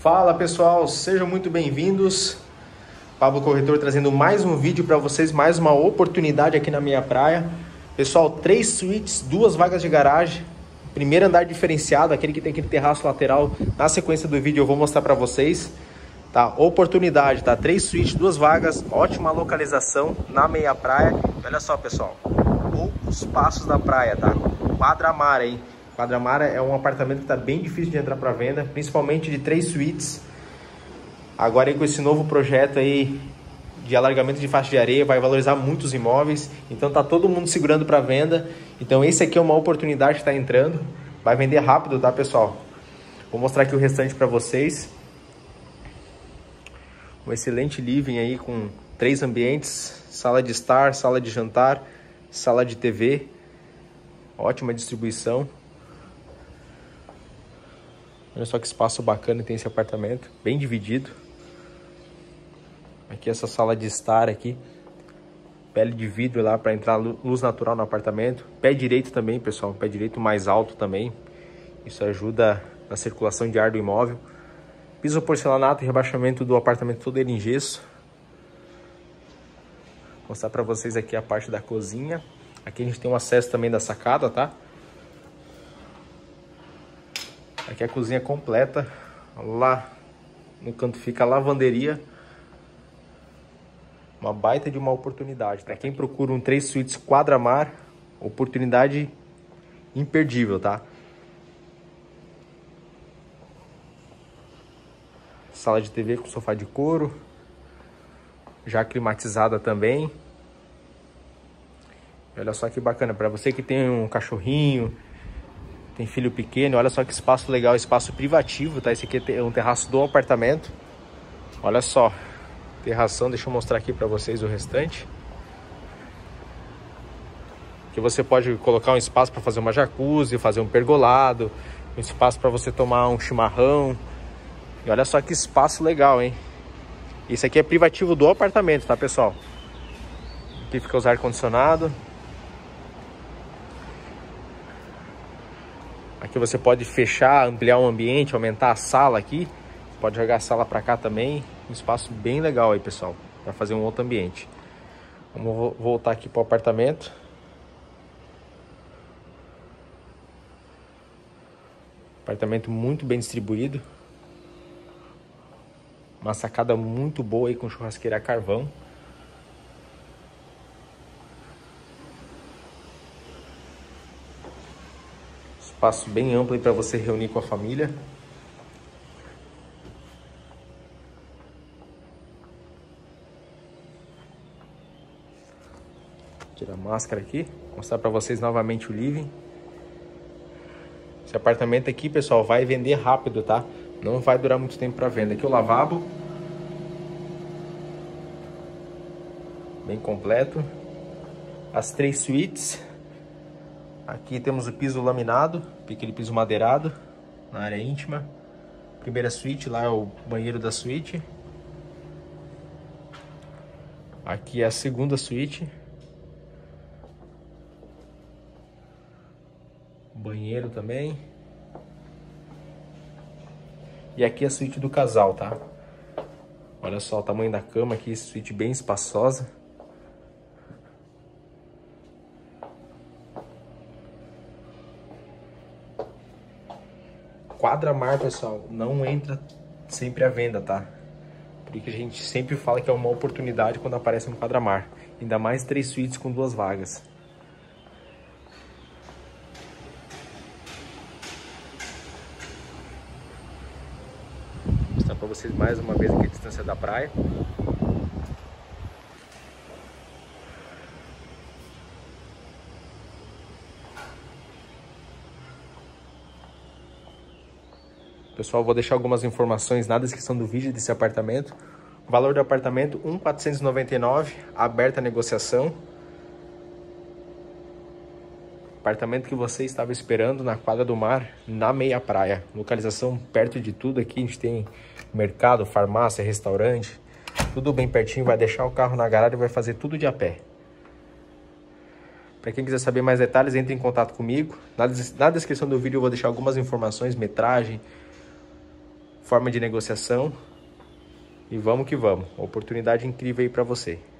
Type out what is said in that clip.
Fala pessoal, sejam muito bem-vindos. Pablo Corretor trazendo mais um vídeo para vocês, mais uma oportunidade aqui na minha praia. Pessoal, 3 suítes, 2 vagas de garagem, primeiro andar diferenciado, aquele que tem aquele terraço lateral. Na sequência do vídeo eu vou mostrar para vocês, tá? Oportunidade, tá? 3 suítes, 2 vagas, ótima localização na meia praia. Olha só pessoal, poucos passos da praia, tá? Quadra-mar aí. Quadra-mar é um apartamento que está bem difícil de entrar para venda, principalmente de 3 suítes. Agora aí com esse novo projeto aí de alargamento de faixa de areia, vai valorizar muitos imóveis. Então tá todo mundo segurando para venda. Então esse aqui é uma oportunidade que está entrando. Vai vender rápido, tá pessoal? Vou mostrar aqui o restante para vocês. Um excelente living aí com 3 ambientes. Sala de estar, sala de jantar, sala de TV. Ótima distribuição. Olha só que espaço bacana tem esse apartamento, bem dividido. Aqui essa sala de estar aqui, pele de vidro lá para entrar luz natural no apartamento. Pé direito também, pessoal, pé direito mais alto também. Isso ajuda na circulação de ar do imóvel. Piso porcelanato e rebaixamento do apartamento todo ele em gesso. Vou mostrar para vocês aqui a parte da cozinha. Aqui a gente tem um acesso também da sacada, tá? Aqui a cozinha completa, lá no canto fica a lavanderia. Uma baita de uma oportunidade, tá? Quem procura um 3 suítes quadra-mar, oportunidade imperdível, tá? Sala de TV com sofá de couro, já climatizada também. Olha só que bacana, para você que tem um cachorrinho, tem filho pequeno, olha só que espaço legal, espaço privativo, tá? Esse aqui é um terraço do apartamento. Olha só, terração, deixa eu mostrar aqui para vocês o restante. Aqui você pode colocar um espaço para fazer uma jacuzzi, fazer um pergolado, um espaço para você tomar um chimarrão. E olha só que espaço legal, hein? Isso aqui é privativo do apartamento, tá, pessoal? Aqui fica os ar-condicionado. Aqui você pode fechar, ampliar o ambiente, aumentar a sala aqui. Você pode jogar a sala para cá também. Um espaço bem legal aí, pessoal, para fazer um outro ambiente. Vamos voltar aqui para o apartamento. Apartamento muito bem distribuído. Uma sacada muito boa aí com churrasqueira a carvão. Espaço bem amplo aí para você reunir com a família. Tirar a máscara aqui, mostrar para vocês novamente o living. Esse apartamento aqui, pessoal, vai vender rápido, tá? Não vai durar muito tempo para venda. Aqui o lavabo, bem completo. As 3 suítes. Aqui temos o piso laminado, aquele piso madeirado, na área íntima. Primeira suíte, lá é o banheiro da suíte. Aqui é a segunda suíte. Banheiro também. E aqui é a suíte do casal, tá? Olha só o tamanho da cama aqui, suíte bem espaçosa. Quadra-mar, pessoal, não entra sempre à venda, tá? Porque a gente sempre fala que é uma oportunidade quando aparece no quadra-mar. Ainda mais 3 suítes com 2 vagas. Vou mostrar para vocês mais uma vez aqui a distância da praia. Pessoal, vou deixar algumas informações na descrição do vídeo desse apartamento. O valor do apartamento, R$ 1.499, aberta a negociação. Apartamento que você estava esperando na quadra do mar, na meia praia. Localização perto de tudo aqui, a gente tem mercado, farmácia, restaurante. Tudo bem pertinho, vai deixar o carro na garagem e vai fazer tudo de a pé. Para quem quiser saber mais detalhes, entre em contato comigo. Na descrição do vídeo eu vou deixar algumas informações, metragem, forma de negociação. E vamos que vamos. Oportunidade incrível aí para você.